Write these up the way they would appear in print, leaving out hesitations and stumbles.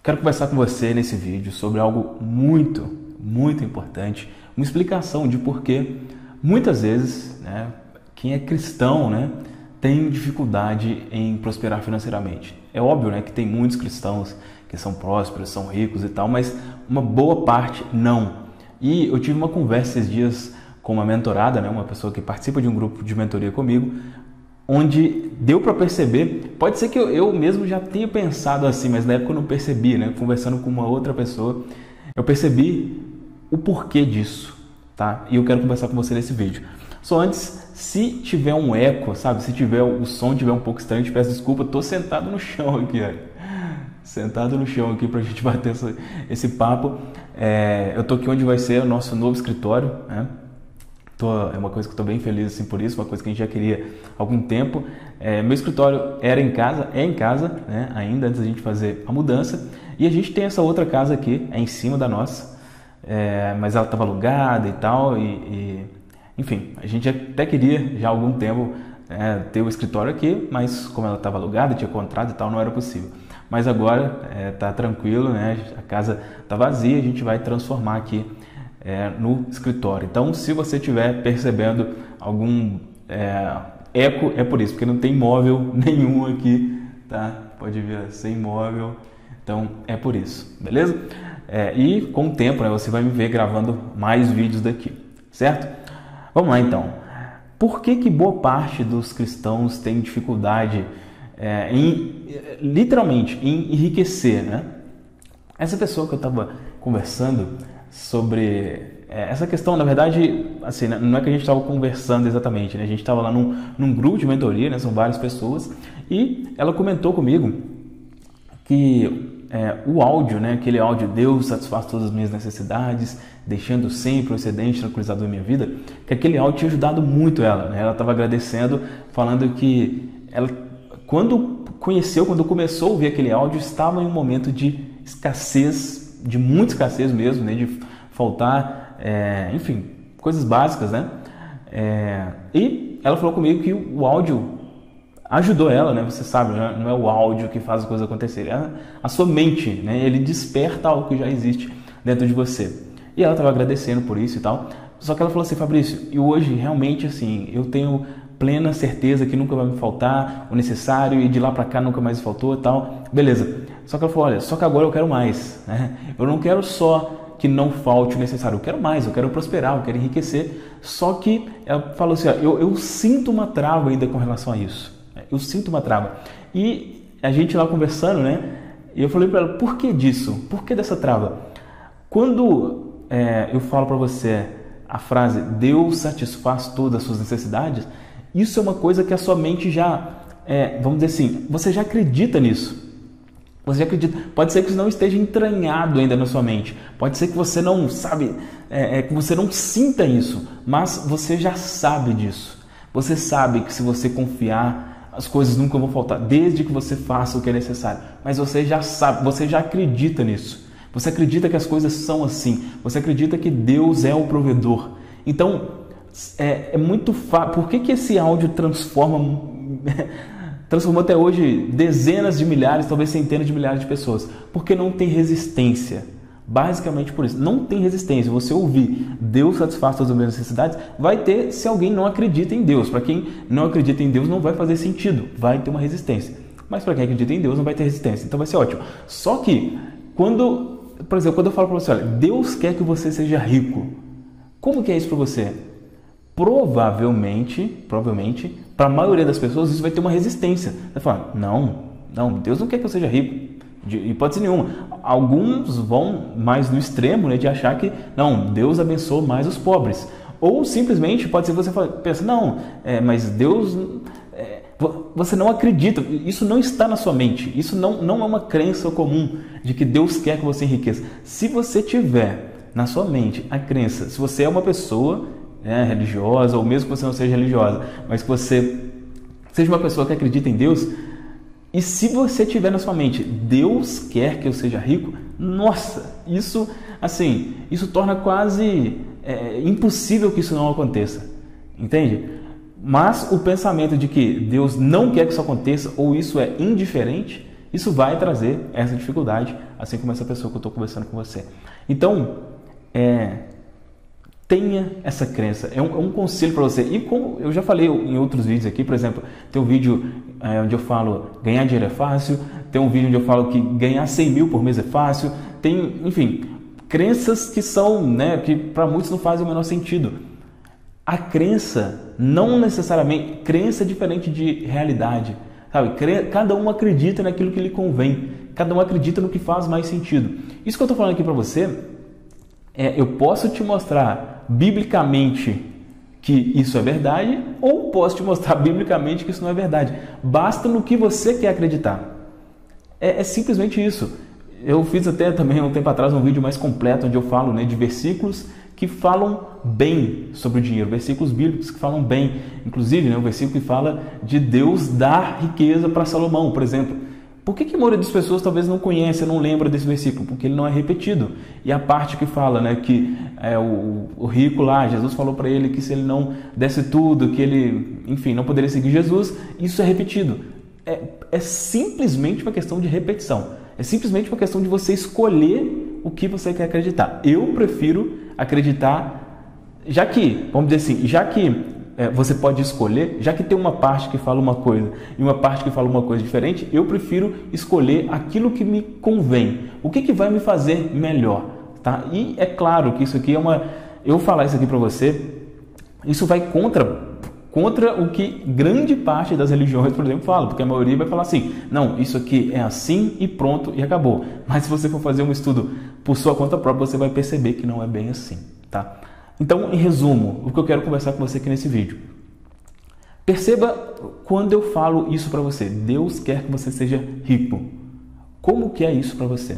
Quero conversar com você nesse vídeo sobre algo muito, muito importante, uma explicação de por que muitas vezes, quem é cristão, tem dificuldade em prosperar financeiramente. É óbvio, que tem muitos cristãos que são prósperos, são ricos e tal, mas uma boa parte não. E eu tive uma conversa esses dias com uma mentorada, uma pessoa que participa de um grupo de mentoria comigo, onde deu para perceber, pode ser que eu mesmo já tenha pensado assim, mas na época eu não percebi, conversando com uma outra pessoa, eu percebi o porquê disso, tá? E eu quero conversar com você nesse vídeo. Só antes, se tiver um eco, sabe? Se tiver o som tiver um pouco estranho, eu te peço desculpa, eu tô sentado no chão aqui, sentado no chão aqui pra gente bater esse papo. Eu tô aqui onde vai ser o nosso novo escritório, É uma coisa que eu estou bem feliz assim, por isso, uma coisa que a gente já queria há algum tempo. Meu escritório é em casa, ainda antes da gente fazer a mudança. E a gente tem essa outra casa aqui, em cima da nossa, mas ela estava alugada e tal. Enfim, a gente até queria já há algum tempo ter o escritório aqui, mas como ela estava alugada, tinha contrato e tal, não era possível. Mas agora está tranquilo, a casa está vazia, a gente vai transformar aqui no escritório. Então, se você estiver percebendo algum eco, é por isso, porque não tem móvel nenhum aqui, tá? Pode ver, sem móvel, então é por isso, beleza? E com o tempo, você vai me ver gravando mais vídeos daqui, certo? Vamos lá então. Por que boa parte dos cristãos tem dificuldade literalmente em enriquecer, Essa pessoa que eu estava conversando sobre essa questão, na verdade, assim, não é que a gente estava conversando exatamente, a gente estava lá num grupo de mentoria, são várias pessoas, e ela comentou comigo que o áudio, aquele áudio, Deus satisfaz todas as minhas necessidades, deixando sempre o excedente tranquilizado na minha vida, que aquele áudio tinha ajudado muito ela, ela estava agradecendo, falando que ela, quando começou a ouvir aquele áudio, estava em um momento de escassez, de muita escassez mesmo, de faltar, enfim, coisas básicas, e ela falou comigo que o áudio ajudou ela, você sabe, não é o áudio que faz as coisas acontecerem, é a sua mente, ele desperta algo que já existe dentro de você. E ela estava agradecendo por isso e tal, só que ela falou assim: Fabrício, e hoje realmente assim, eu tenho plena certeza que nunca vai me faltar o necessário e de lá para cá nunca mais faltou e tal, beleza. Só que ela falou: olha, só que agora eu quero mais, eu não quero só que não falte o necessário, eu quero mais, eu quero prosperar, eu quero enriquecer. Só que ela falou assim: eu sinto uma trava ainda com relação a isso, eu sinto uma trava. E a gente lá conversando, e eu falei para ela: por que disso? Por que dessa trava? Quando eu falo para você a frase Deus satisfaz todas as suas necessidades, isso é uma coisa que a sua mente já, vamos dizer assim, você já acredita nisso. Você já acredita. Pode ser que isso não esteja entranhado ainda na sua mente. Pode ser que você não sabe, que você não sinta isso, mas você já sabe disso. Você sabe que se você confiar, as coisas nunca vão faltar, desde que você faça o que é necessário. Mas você já sabe, você já acredita nisso. Você acredita que as coisas são assim. Você acredita que Deus é o provedor. Então, é muito fácil. Por que esse áudio transformou até hoje dezenas de milhares, talvez centenas de milhares de pessoas? Porque não tem resistência. Basicamente por isso. Não tem resistência. Você ouvir Deus satisfaz todas as minhas necessidades, vai ter se alguém não acredita em Deus. Para quem não acredita em Deus, não vai fazer sentido. Vai ter uma resistência. Mas para quem acredita em Deus, não vai ter resistência. Então vai ser ótimo. Só que, por exemplo, quando eu falo para você: olha, Deus quer que você seja rico. Como que é isso para você? Provavelmente, para a maioria das pessoas, isso vai ter uma resistência. Vai falar: não, Deus não quer que eu seja rico, de hipótese nenhuma. Alguns vão mais no extremo, de achar que, não, Deus abençoa mais os pobres. Ou simplesmente, pode ser que você pense: não, mas Deus... você não acredita, isso não está na sua mente, isso não é uma crença comum de que Deus quer que você enriqueça. Se você tiver na sua mente a crença, se você é uma pessoa religiosa, ou mesmo que você não seja religiosa, mas que você seja uma pessoa que acredita em Deus, e se você tiver na sua mente, Deus quer que eu seja rico, nossa, isso torna quase impossível que isso não aconteça, entende? Mas o pensamento de que Deus não quer que isso aconteça, ou isso é indiferente, isso vai trazer essa dificuldade assim como essa pessoa que eu estou conversando com você. Então, tenha essa crença, é um conselho para você. E como eu já falei em outros vídeos aqui, por exemplo, tem um vídeo onde eu falo ganhar dinheiro é fácil, tem um vídeo onde eu falo que ganhar 100 mil por mês é fácil, tem, enfim, crenças que são, né, que para muitos não fazem o menor sentido. A crença, não necessariamente, crença é diferente de realidade, sabe? Cada um acredita naquilo que lhe convém, cada um acredita no que faz mais sentido. Isso que eu estou falando aqui para você, eu posso te mostrar biblicamente que isso é verdade, ou posso te mostrar biblicamente que isso não é verdade. Basta no que você quer acreditar. É simplesmente isso. Eu fiz até também um tempo atrás um vídeo mais completo onde eu falo, né, de versículos que falam bem sobre o dinheiro, versículos bíblicos que falam bem. Inclusive, né, um versículo que fala de Deus dar riqueza para Salomão, por exemplo. Por que a maioria das pessoas talvez não conhece, não lembra desse versículo? Porque ele não é repetido. E a parte que fala, né, que o rico lá, Jesus falou para ele que se ele não desse tudo, que ele, enfim, não poderia seguir Jesus, isso é repetido. É simplesmente uma questão de repetição. É simplesmente uma questão de você escolher o que você quer acreditar. Eu prefiro acreditar, já que, vamos dizer assim, já que você pode escolher, já que tem uma parte que fala uma coisa e uma parte que fala uma coisa diferente, eu prefiro escolher aquilo que me convém. O que vai me fazer melhor, tá? E é claro que isso aqui eu falar isso aqui para você, isso vai contra o que grande parte das religiões, por exemplo, fala, porque a maioria vai falar assim, não, isso aqui é assim e pronto e acabou. Mas se você for fazer um estudo por sua conta própria, você vai perceber que não é bem assim, tá? Então, em resumo, o que eu quero conversar com você aqui nesse vídeo. Perceba quando eu falo isso para você. Deus quer que você seja rico. Como que é isso para você?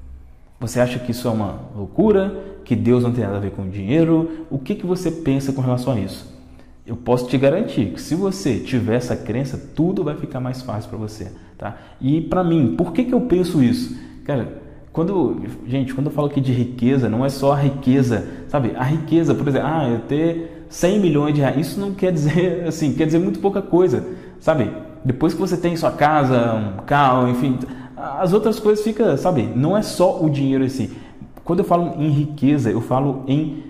Você acha que isso é uma loucura? Que Deus não tem nada a ver com dinheiro? O que você pensa com relação a isso? Eu posso te garantir que se você tiver essa crença, tudo vai ficar mais fácil para você, tá? E para mim, por que eu penso isso? Cara, quando eu falo aqui de riqueza, não é só a riqueza, sabe? A riqueza, por exemplo, eu ter 100 milhões de reais, isso não quer dizer, assim, quer dizer muito pouca coisa, sabe? Depois que você tem sua casa, um carro, enfim, as outras coisas ficam, sabe? Não é só o dinheiro em si. Quando eu falo em riqueza, eu falo em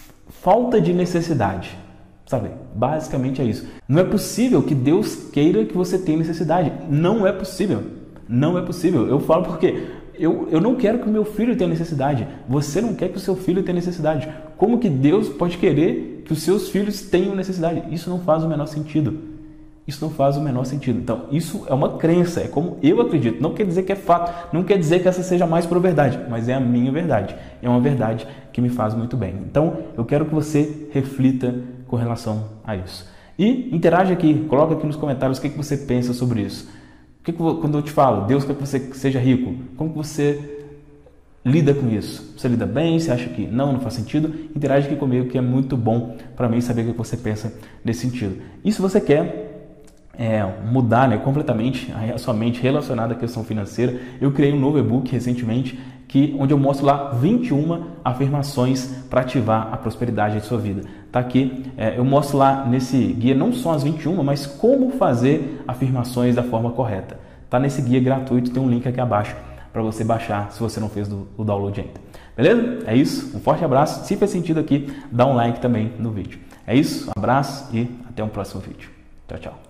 falta de necessidade. Sabe? Basicamente é isso. Não é possível que Deus queira que você tenha necessidade. Não é possível. Não é possível. Eu falo porque eu não quero que o meu filho tenha necessidade. Você não quer que o seu filho tenha necessidade. Como que Deus pode querer que os seus filhos tenham necessidade? Isso não faz o menor sentido. Isso não faz o menor sentido. Então, isso é uma crença. É como eu acredito. Não quer dizer que é fato. Não quer dizer que essa seja mais por verdade. Mas é a minha verdade. É uma verdade que me faz muito bem. Então, eu quero que você reflita com relação a isso. E interage aqui, coloca aqui nos comentários o que você pensa sobre isso. Quando eu te falo, Deus quer que você seja rico, como que você lida com isso? Você lida bem? Você acha que não faz sentido? Interage aqui comigo que é muito bom para mim saber o que você pensa nesse sentido. E se você quer mudar, né, completamente a sua mente relacionada à questão financeira, eu criei um novo e-book recentemente onde eu mostro lá 21 afirmações para ativar a prosperidade de sua vida. Tá aqui, eu mostro lá nesse guia não só as 21, mas como fazer afirmações da forma correta. Tá nesse guia gratuito, tem um link aqui abaixo para você baixar se você não fez o download ainda. Beleza? É isso, um forte abraço. Se fez sentido aqui, dá um like também no vídeo. É isso, um abraço e até um próximo vídeo. Tchau, tchau.